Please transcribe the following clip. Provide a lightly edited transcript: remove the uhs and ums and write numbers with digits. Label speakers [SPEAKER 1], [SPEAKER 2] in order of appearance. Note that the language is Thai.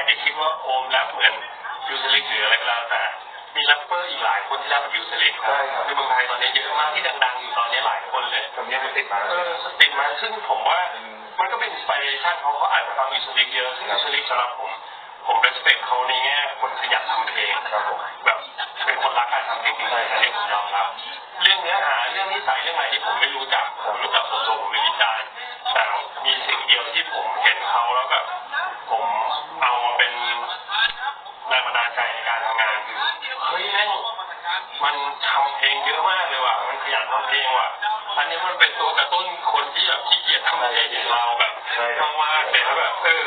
[SPEAKER 1] จะคิดว่าโอมแรปเหมือนยูสลิกหรืออะไรก็แล้วแต่มีแรปเปอร์อีกหลายคนที่แรปแบบยูสลิกในเมืองไทยตอนนี้เยอะมากที่ดังๆอยู่ตอนนี้หลายคนเลย
[SPEAKER 2] ตรงนี้มันติดมา
[SPEAKER 1] สติดมาซึ่งผมว่ามันก็เป็นอินสปิเรชันเขาอาจจะฟังยูสลิกเยอะซึ่งยูสลิกสำหรับผมrespectเขาในแง่คนขยันทำเพลงแบบเป็นคนรักการทำเพลงจริงๆอันนี้ผมยอมรับเรื่องเนื้อหาเรื่องนิสัยเรื่องอะไรที่ผมไม่รู้จักผมรู้จักส่วนตัวผมไม่วิจารณ์แต่มีสิ่งเดียวที่ผมเห็นเขาแล้วแบบผมเอามาเป็นแรงบันดาลใจในการทำงานคือเฮ้ยแม่งมันทำเพลงเยอะมากเลยว่ะมันขยันทำเพลงว่ะอันนี้มันเป็นตัวกระตุ้นคนที่แบบขี้เกียจทำเพลงอย่างเราแบบมากๆเลยแล้วแบบ